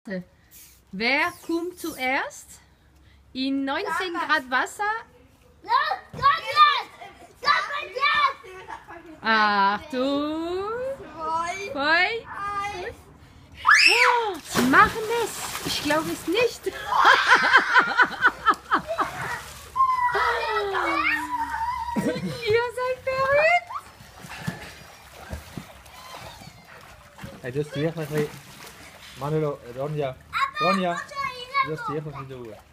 Wer kommt zuerst? In 19 Grad Wasser? Achtung! Zwei. Oh, sie machen es! Ich glaube es nicht! Ihr seid verrückt! Hey, dus die echt nog Manolo, Ronja. Ronja, dus die echt nog niet doen.